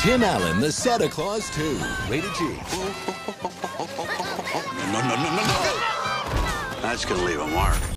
Tim Allen, the Santa Claus 2. Rated G. No. That's gonna leave a mark.